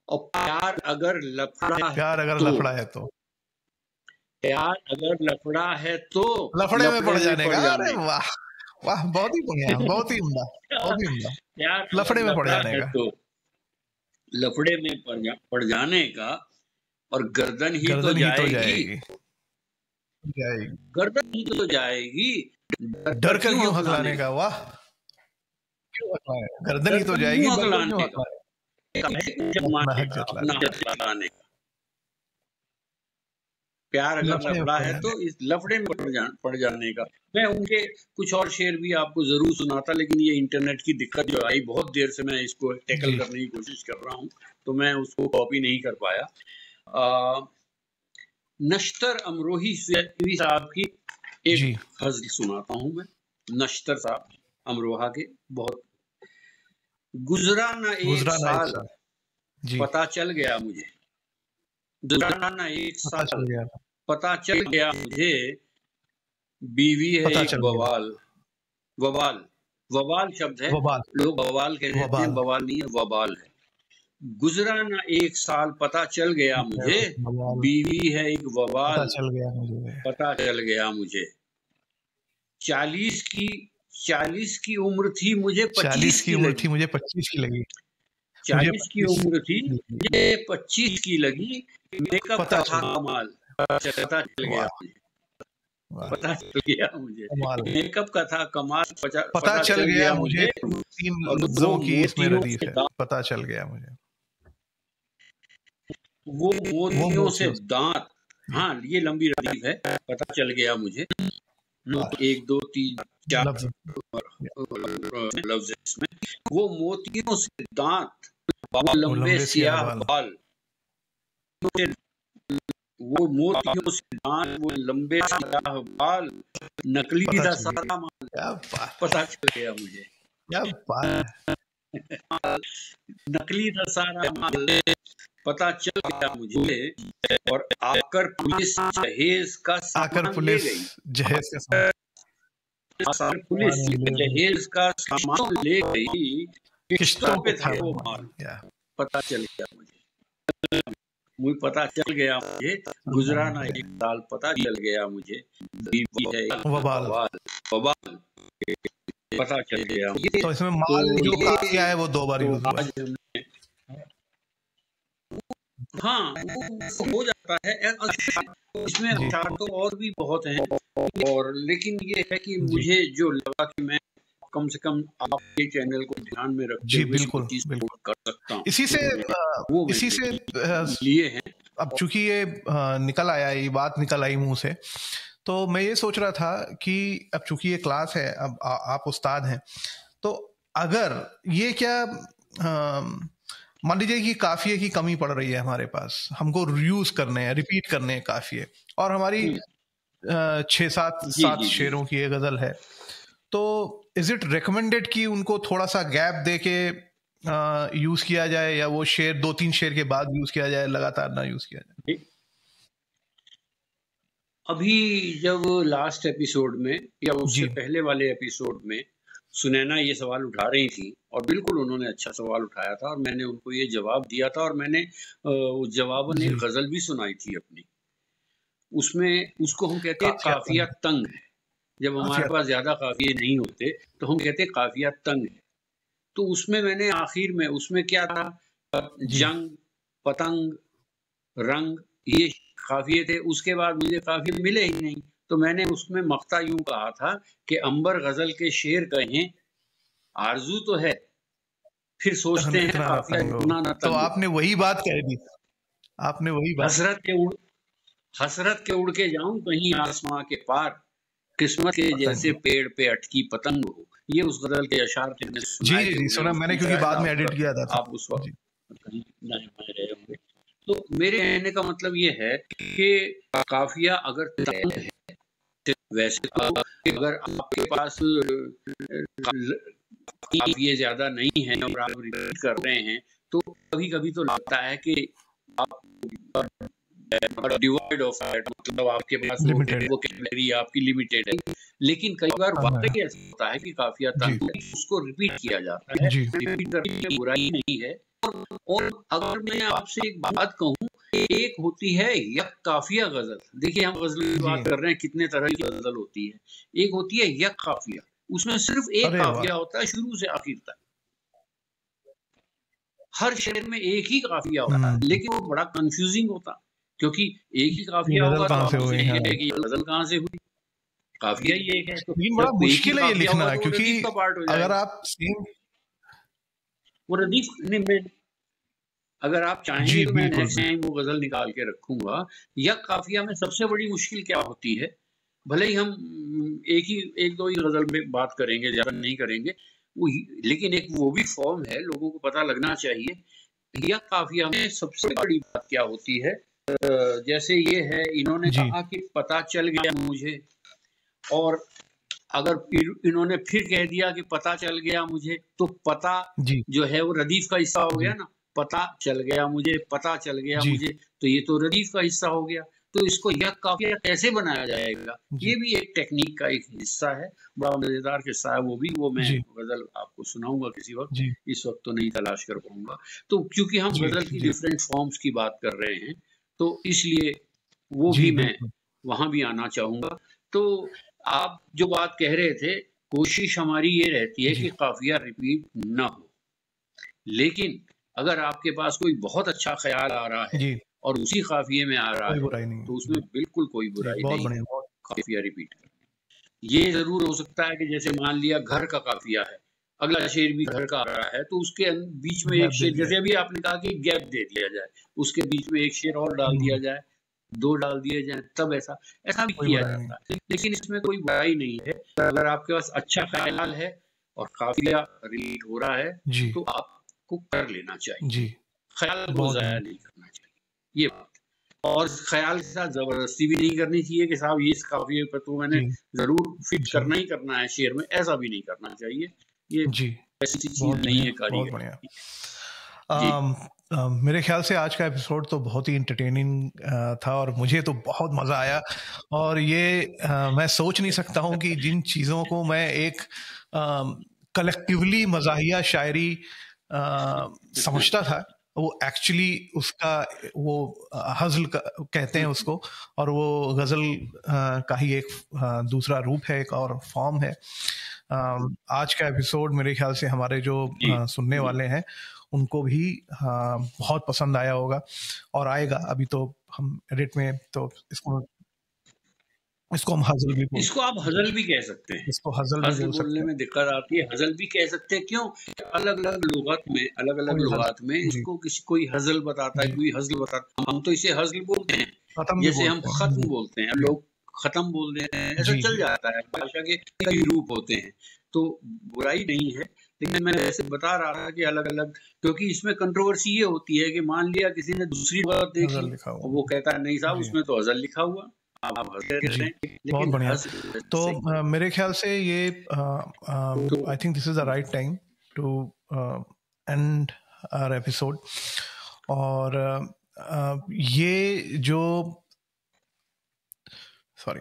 Speaker 2: और प्यार अगर लफड़ा
Speaker 1: प्यार अगर
Speaker 2: तो
Speaker 1: लफड़ा है तो
Speaker 2: प्यार अगर लफड़ा है तो
Speaker 1: लफड़े में पड़ जाने का। अरे
Speaker 2: जाने
Speaker 1: वाह वाह, बहुत ही बढ़िया, बहुत ही उम्दा, बहुत ही उम्दा।
Speaker 2: प्यार
Speaker 1: लफड़े
Speaker 2: अगर
Speaker 1: में पड़
Speaker 2: लफड़ा
Speaker 1: जाने
Speaker 2: है
Speaker 1: का,
Speaker 2: तो लफड़े में पड़ जा, पड़ जाने का, और गर्दन ही तो
Speaker 1: गर्दन ही तो
Speaker 2: जाएगी
Speaker 1: जाएगी जाएगी
Speaker 2: गर्दन ही तो जाएगी,
Speaker 1: डर कर क्यों हकलाने का। वाह, क्यों हकलाने, गर्दन ही तो जाएगी, डर कर क्यों हकलाने, अपना हक जतलाने का।
Speaker 2: प्यार अगर
Speaker 1: लफड़े में
Speaker 2: लफड़ा
Speaker 1: पड़
Speaker 2: है
Speaker 1: जाने
Speaker 2: तो इस लफड़े में पड़, जा, पड़ जाने का। मैं उनके कुछ और शेर भी आपको जरूर सुनाता, लेकिन ये इंटरनेट की दिक्कत जो आई, बहुत देर से मैं इसको टैकल
Speaker 1: जी
Speaker 2: करने की कोशिश कर रहा हूँ, तो मैं उसको कॉपी नहीं कर पाया। आ, नश्तर अमरोही से- साहब की एक
Speaker 1: जी
Speaker 2: गजल सुनाता हूँ मैं। नश्तर साहब अमरोहा के, बहुत गुजरा ना एक
Speaker 1: गुजरा ना एक
Speaker 2: साल
Speaker 1: साल, जी
Speaker 2: पता चल गया मुझे, गुजरा ना एक
Speaker 1: पता चल
Speaker 2: साल
Speaker 1: गया,
Speaker 2: पता चल गया मुझे, बीवी है
Speaker 1: पता
Speaker 2: एक
Speaker 1: चल गया।
Speaker 2: बवाल। वबाल, वबाल शब्द है,
Speaker 1: वबाल,
Speaker 2: लोग बवाल कह देते हैं,
Speaker 1: वबाल,
Speaker 2: बवाल नहीं है, वबाल है। गुजरा ना एक साल पता चल गया मुझे,
Speaker 1: वबाल,
Speaker 2: बीवी है एक
Speaker 1: पता
Speaker 2: वबाल,
Speaker 1: चल गया मुझे,
Speaker 2: पता चल गया मुझे। चालीस की चालीस की उम्र थी, मुझे
Speaker 1: चालीस
Speaker 2: पच्चीस
Speaker 1: की
Speaker 2: की
Speaker 1: उम्र
Speaker 2: लगी।
Speaker 1: थी, मुझे पच्चीस की लगी, मुझे
Speaker 2: चालीस की
Speaker 1: पच्चीस
Speaker 2: उम्र थी,
Speaker 1: की लगी,
Speaker 2: मुझे पच्चीस की लगी। मेकअप
Speaker 1: पता
Speaker 2: का
Speaker 1: चल
Speaker 2: था कमाल, पता चल गया
Speaker 1: वाह
Speaker 2: मुझे,
Speaker 1: वाह,
Speaker 2: पता चल गया मुझे।
Speaker 1: कमाल।
Speaker 2: मेकअप का था कमाल, पता,
Speaker 1: पता चल गया मुझे,
Speaker 2: मुझे।
Speaker 1: तीन
Speaker 2: और वो
Speaker 1: लफ्जों की इसमें
Speaker 2: मोतियों
Speaker 1: रदीफ
Speaker 2: से
Speaker 1: है,
Speaker 2: दांत,
Speaker 1: पता चल गया मुझे,
Speaker 2: वो
Speaker 1: वो
Speaker 2: मोतियों से
Speaker 1: मोतियों से,
Speaker 2: दांत।
Speaker 1: जी
Speaker 2: हाँ, ये लंबी रदीफ है, पता चल गया मुझे।
Speaker 1: वाह,
Speaker 2: एक दो तीन चार
Speaker 1: लफ्ज,
Speaker 2: लफ्ज इसमें। वो मोतियों से दांत, वो
Speaker 1: वो
Speaker 2: लंबे
Speaker 1: लंबे सियाह
Speaker 2: सियाह
Speaker 1: बाल,
Speaker 2: बाल, वो मोतियों से दांत, वो लंबे सियाह बाल, नकली
Speaker 1: पता
Speaker 2: था
Speaker 1: चल गया।
Speaker 2: सारा माल,
Speaker 1: क्या बात,
Speaker 2: पता चल गया मुझे।
Speaker 1: क्या बात है,
Speaker 2: नकली था सारा माल, पता चल गया मुझे। और आकर पुलिस जहेज का
Speaker 1: आकर
Speaker 2: सामान ले
Speaker 1: पुलिस
Speaker 2: गई,
Speaker 1: जहेज के साथ
Speaker 2: आकर पुलिस
Speaker 1: सामान ले गई,
Speaker 2: जहेज का सामान ले गई, किश्तों पे था वो माल,
Speaker 1: क्या
Speaker 2: पता चल गया मुझे। मुझे पता चल गया मुझे, गुजरा ना एक साल पता चल गया मुझे, बीवी है एक
Speaker 1: वबाल।
Speaker 2: वबाल, वबाल, पता चल गया मुझे।
Speaker 1: तो इसमें माल
Speaker 2: तो
Speaker 1: जो
Speaker 2: ये
Speaker 1: काफिया है वो दो बार
Speaker 2: तो
Speaker 1: यूज हुआ
Speaker 2: आज
Speaker 1: है।
Speaker 2: हमने, हाँ वो हो जाता है। इसमें
Speaker 1: जी
Speaker 2: अशार तो और भी बहुत हैं, और लेकिन ये है कि
Speaker 1: जी
Speaker 2: मुझे जो लगा कि मैं कम से कम आपके चैनल को ध्यान में रखते
Speaker 1: जी
Speaker 2: हुए
Speaker 1: बिल्कुल
Speaker 2: चीज
Speaker 1: बिल्कुल,
Speaker 2: कर सकता हूँ,
Speaker 1: इसी से अ,
Speaker 2: वो
Speaker 1: इसी से
Speaker 2: मैंने
Speaker 1: अ,
Speaker 2: लिए हैं।
Speaker 1: अब चूंकि ये अ, निकल आया, ये बात निकल आई मुंह से, तो मैं ये सोच रहा था कि अब चूंकि ये क्लास है, अब आ, आप उस्ताद हैं, तो अगर ये क्या अम, मान लीजिए कि काफिये की कमी पड़ रही है हमारे पास, हमको यूज करने हैं, रिपीट करने हैं काफिये, और हमारी अ, छः सात
Speaker 2: जी
Speaker 1: सात
Speaker 2: जी जी
Speaker 1: शेरों की ये गजल है, तो इज इट रिकमेंडेड कि उनको थोड़ा सा गैप दे के यूज किया जाए, या वो शेर दो तीन शेर के बाद यूज किया जाए, लगातार ना यूज किया जाए।
Speaker 2: अभी जब लास्ट एपिसोड में या उससे
Speaker 1: जी
Speaker 2: पहले वाले एपिसोड में सुनैना ये सवाल उठा रही थी, और बिल्कुल उन्होंने अच्छा सवाल उठाया था, और मैंने उनको ये जवाब दिया था, और मैंने अ, उस जवाबन
Speaker 1: जी
Speaker 2: एक गजल भी सुनाई थी अपनी। उसमें उसको हम कहते हैं
Speaker 1: काफिया
Speaker 2: काफिया तंग है। जब हमारे
Speaker 1: काफिया
Speaker 2: पास ज्यादा काफिये नहीं होते तो हम कहते हैं काफिया तंग है। तो उसमें मैंने आखिर में उसमें क्या था,
Speaker 1: जी
Speaker 2: जंग, पतंग, रंग, ये काफिये थे। उसके बाद मुझे काफिये मिले ही नहीं, तो मैंने उसमें मक्ता यूं कहा था कि अंबर गजल के शेर कहें, आरजू तो है, फिर सोचते हैं
Speaker 1: इतना ना
Speaker 2: काफिया
Speaker 1: तंग हो,
Speaker 2: इतना ना
Speaker 1: तो
Speaker 2: तंग हो।
Speaker 1: आपने वही बात कह दी, आपने वही बात,
Speaker 2: हसरत के उड़ हसरत के उड़ के जाऊं कहीं आसमां के पार, किस्मत के जैसे
Speaker 1: पतंग।
Speaker 2: पेड़ पे अटकी पतंग हो। ये उस गजल के अशार थे, मैंने
Speaker 1: जी
Speaker 2: सुनाए
Speaker 1: जी
Speaker 2: थे
Speaker 1: जी
Speaker 2: उन्हें
Speaker 1: सुना
Speaker 2: उस
Speaker 1: मैंने,
Speaker 2: दिन,
Speaker 1: क्योंकि
Speaker 2: शायद
Speaker 1: बाद में
Speaker 2: आप
Speaker 1: एडिट किया था, था।
Speaker 2: आप उस वक्त
Speaker 1: जी
Speaker 2: कहीं दाएं बाएं रहे होंगे। तो मेरे कहने का मतलब ये है कि काफिया अगर तंग है, वैसे तो अगर आपके पास काफिये ज्यादा नहीं है और आप रिपीट कर रहे हैं, तो कभी कभी तो लगता है कि आप डिवाइड ऑफ दैट, मतलब आपके पास वो
Speaker 1: लिमिटेड
Speaker 2: वोकैबुलरी आपकी लिमिटेड है। लेकिन कई बार वाकई ऐसा होता है कि काफिया
Speaker 1: जी
Speaker 2: तंग है, उसको रिपीट किया जाता है।
Speaker 1: जी
Speaker 2: रिपीट करने में बुराई नहीं है, और अगर मैं आपसे एक बात कहूँ, एक होती है यक काफिया गजल। देखिए हम गजल की बात
Speaker 1: जी।
Speaker 2: कर रहे हैं, कितने तरह की गजल होती है। एक होती है यक काफिया, उसमें सिर्फ एक
Speaker 1: अरे वाह!
Speaker 2: काफिया होता है शुरू से आखिर तक। हर शेर में एक ही काफिया होता है,
Speaker 1: हम्म,
Speaker 2: लेकिन वो बड़ा कंफ्यूजिंग होता, क्योंकि एक ही
Speaker 1: ये
Speaker 2: काफिया
Speaker 1: गजल
Speaker 2: होगा तो
Speaker 1: कहाँ से
Speaker 2: आप
Speaker 1: हो गई?
Speaker 2: सोचेंगे
Speaker 1: हाँ,
Speaker 2: कि ये गजल कहाँ से हुई, काफिया ही एक है। तो
Speaker 1: लेकिन बड़ा
Speaker 2: जब एक ही
Speaker 1: मुश्किल है ये
Speaker 2: काफिया होगा
Speaker 1: लिखना,
Speaker 2: तो वो
Speaker 1: क्योंकि
Speaker 2: रदीफ का पार्ट हो
Speaker 1: अगर
Speaker 2: जाएगा।
Speaker 1: आप सेम
Speaker 2: वो रदीफ नहीं, मैं अगर आप चाहेंगे
Speaker 1: जी
Speaker 2: तो मैं
Speaker 1: बिल्कुल
Speaker 2: नेक्स्ट टाइम वो गजल निकाल के रखूंगा। यक काफिया में सबसे बड़ी मुश्किल क्या होती है, भले ही हम एक ही एक दो ही गजल में बात करेंगे, ज्यादा नहीं करेंगे वो, लेकिन एक वो भी फॉर्म है, लोगों को पता लगना चाहिए। यक काफिया में सबसे बड़ी बात क्या होती है, जैसे ये है, इन्होंने
Speaker 1: जी
Speaker 2: कहा कि पता चल गया मुझे, और अगर फिर इन्होंने फिर कह दिया कि पता चल गया मुझे, तो पता
Speaker 1: जी
Speaker 2: जो है वो रदीफ का हिस्सा हो गया
Speaker 1: जी
Speaker 2: ना। पता चल गया मुझे, पता चल गया
Speaker 1: जी
Speaker 2: मुझे, तो ये तो रदीफ का हिस्सा हो गया। तो इसको यक काफिया कैसे बनाया जाएगा,
Speaker 1: जी
Speaker 2: ये भी एक टेक्निक का एक हिस्सा है, बड़ा मजेदार किस्सा है वो भी। वो मैं
Speaker 1: जी
Speaker 2: गजल आपको सुनाऊंगा किसी वक्त,
Speaker 1: जी
Speaker 2: इस वक्त तो नहीं तलाश कर पाऊंगा। तो क्योंकि हम
Speaker 1: जी
Speaker 2: गजल की
Speaker 1: जी
Speaker 2: डिफरेंट फॉर्म्स की बात कर रहे हैं, तो इसलिए वो
Speaker 1: जी
Speaker 2: भी मैं
Speaker 1: बिल्कुल
Speaker 2: वहां भी आना चाहूंगा। तो आप जो बात कह रहे थे, कोशिश हमारी ये रहती है
Speaker 1: जी
Speaker 2: कि काफिया रिपीट ना हो, लेकिन अगर आपके पास कोई बहुत अच्छा ख्याल आ रहा है
Speaker 1: जी
Speaker 2: और उसी काफिये में आ रहा
Speaker 1: कोई
Speaker 2: है,
Speaker 1: बुराई नहीं है।
Speaker 2: तो उसमें
Speaker 1: जी
Speaker 2: बिल्कुल कोई
Speaker 1: जी
Speaker 2: बुराई
Speaker 1: बहुत
Speaker 2: नहीं है
Speaker 1: बढ़िया बहुत
Speaker 2: काफिया रिपीट करना। ये जरूर हो सकता है कि जैसे मान लिया घर का काफिया है, अगला शेर भी घर का आ रहा है, तो उसके अं- बीच में
Speaker 1: गैप
Speaker 2: एक
Speaker 1: दे
Speaker 2: शेर,
Speaker 1: दिया
Speaker 2: जैसे अभी आपने कहा कि गैप दे दिया जाए, उसके बीच में एक शेर और डाल दिया
Speaker 1: हम्म,
Speaker 2: जाए, दो डाल दिए जाए, तब ऐसा ऐसा भी
Speaker 1: कोई
Speaker 2: किया
Speaker 1: बुराई नहीं।
Speaker 2: जाता है। लेकिन इसमें कोई बुराई नहीं है, अगर आपके पास अच्छा ख्याल है और काफिया रिपीट हो रहा है,
Speaker 1: जी
Speaker 2: तो आपको कर लेना चाहिए,
Speaker 1: जी
Speaker 2: ख्याल को
Speaker 1: बहुत
Speaker 2: जाया
Speaker 1: बढ़िया।
Speaker 2: नहीं करना चाहिए, ये बात। और ख्याल के साथ जबरदस्ती भी नहीं करनी चाहिए कि साहब ये इस काफिये पर तो मैंने
Speaker 1: जी
Speaker 2: जरूर फिट
Speaker 1: जी
Speaker 2: करना ही करना है शेर में, ऐसा भी नहीं करना चाहिए। ये
Speaker 1: जी
Speaker 2: ऐसी चीज
Speaker 1: बहुत
Speaker 2: नहीं
Speaker 1: बढ़िया
Speaker 2: है
Speaker 1: बहुत
Speaker 2: कारीगरी
Speaker 1: बढ़िया।
Speaker 2: की। जी
Speaker 1: अम, अम, मेरे ख्याल से आज का एपिसोड तो बहुत ही इंटरटेनिंग था और मुझे तो बहुत मज़ा आया। और ये अ, मैं सोच नहीं सकता हूँ कि जिन चीज़ों को मैं एक कलेक्टिवली मज़ाहिया शायरी अ, समझता था, वो एक्चुअली उसका वो हज़ल कहते हैं उसको, और वो गज़ल अ, का ही एक अ, दूसरा रूप है, एक और फॉर्म है। अम, आज का एपिसोड मेरे ख्याल से हमारे जो
Speaker 2: जी
Speaker 1: अ, सुनने
Speaker 2: जी
Speaker 1: वाले हैं उनको भी हाँ, बहुत पसंद आया होगा और आएगा। अभी तो हम एडिट में तो इसको इसको हम हज़ल भी बोल
Speaker 2: इसको आप हज़ल भी कह सकते हैं।
Speaker 1: इसको हज़ल भी
Speaker 2: हज़ल
Speaker 1: बोल
Speaker 2: बोलने
Speaker 1: सकते हैं।
Speaker 2: में दिक्कत आती है, हज़ल भी कह सकते हैं, क्यों? अलग-अलग लुग़त में अलग-अलग
Speaker 1: कोई हज़
Speaker 2: लुग़ात में
Speaker 1: जी,
Speaker 2: इसको किसी कोई हज़ल बताता है,
Speaker 1: जी।
Speaker 2: कोई हज़ल बताता है। हम तो इसे हज़ल बोलते हैं,
Speaker 1: खत्म भी
Speaker 2: जैसे हम
Speaker 1: बोलते हैं।
Speaker 2: ख़त्म
Speaker 1: जी,
Speaker 2: बोलते हैं,
Speaker 1: जी,
Speaker 2: लोग ख़त्म बोल देते हैं, ऐसा
Speaker 1: जी,
Speaker 2: चल
Speaker 1: जी,
Speaker 2: जाता है। भाषा के कई रूप होते हैं, तो बुराई नहीं है। लेकिन मैं ऐसे बता रहा था कि अलग-अलग, क्योंकि इसमें कंट्रोवर्सी ये होती है कि मान लिया किसी ने दूसरी बात देख
Speaker 1: हज़ल
Speaker 2: ली
Speaker 1: लिखा
Speaker 2: और
Speaker 1: हुआ
Speaker 2: वो
Speaker 1: है।
Speaker 2: कहता है नहीं साहब
Speaker 1: जी,
Speaker 2: उसमें तो हज़ल लिखा हुआ, आप हज़ल कह
Speaker 1: जी,
Speaker 2: रहे हैं,
Speaker 1: बहुत
Speaker 2: लेकिन
Speaker 1: बढ़िया।
Speaker 2: हज़ल
Speaker 1: तो
Speaker 2: सही
Speaker 1: अ, मेरे ख्याल से ये
Speaker 2: तो
Speaker 1: I think this is the right time to end our episode. और अ, अ, ये जो सॉरी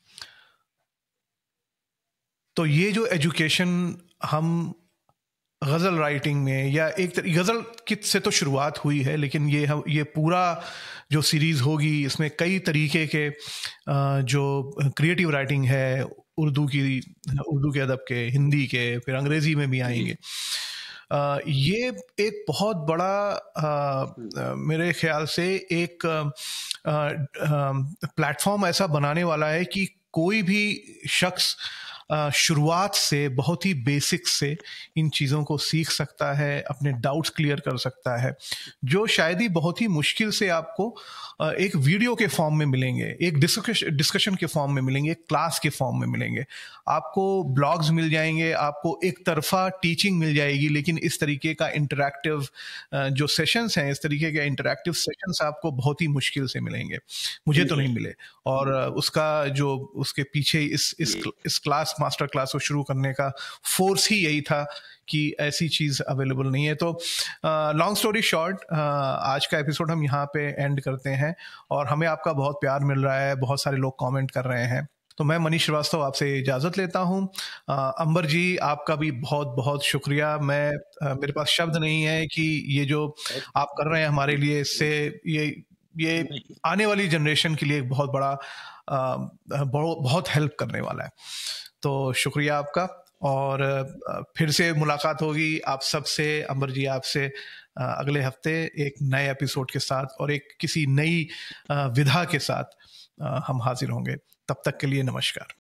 Speaker 1: तो ये जो एजुकेशन हम गज़ल राइटिंग में, या एक तरह गज़ल कित से तो शुरुआत हुई है, लेकिन ये हम ये पूरा जो सीरीज़ होगी इसमें कई तरीके के अ, जो क्रिएटिव राइटिंग है, उर्दू की उर्दू के अदब के, हिंदी के, फिर अंग्रेज़ी में भी आएंगे। अ, ये एक बहुत बड़ा अ, मेरे ख्याल से एक प्लेटफॉर्म ऐसा बनाने वाला है कि कोई भी शख्स शुरुआत से बहुत ही बेसिक से इन चीज़ों को सीख सकता है, अपने डाउट्स क्लियर कर सकता है, जो शायद ही बहुत ही मुश्किल से आपको एक वीडियो के फॉर्म में मिलेंगे, एक डिस्कशन के फॉर्म में मिलेंगे, एक क्लास के फॉर्म में मिलेंगे। आपको ब्लॉग्स मिल जाएंगे, आपको एक तरफा टीचिंग मिल जाएगी, लेकिन इस तरीके का इंटरैक्टिव जो सेशंस हैं, इस तरीके के इंटरैक्टिव सेशंस आपको बहुत ही मुश्किल से मिलेंगे। मुझे तो नहीं मिले। और उसका जो उसके पीछे इस इस इस क्लास मास्टर क्लास को शुरू करने का फोर्स ही यही था कि ऐसी चीज़ अवेलेबल नहीं है। तो लॉन्ग स्टोरी शॉर्ट, आज का एपिसोड हम यहाँ पे एंड करते हैं और हमें आपका बहुत प्यार मिल रहा है, बहुत सारे लोग कमेंट कर रहे हैं तो मैं मनीष श्रीवास्तव आपसे इजाज़त लेता हूँ। अंबर जी, आपका भी बहुत बहुत शुक्रिया। मैं आ, मेरे पास शब्द नहीं है कि ये जो आप कर रहे हैं हमारे लिए, इससे ये ये आने वाली जनरेशन के लिए एक बहुत बड़ा आ, बहुत हेल्प करने वाला है। तो शुक्रिया आपका, और फिर से मुलाकात होगी आप सबसे। अंबर जी, आपसे अगले हफ्ते एक नए एपिसोड के साथ और एक किसी नई विधा के साथ हम हाजिर होंगे। तब तक के लिए नमस्कार।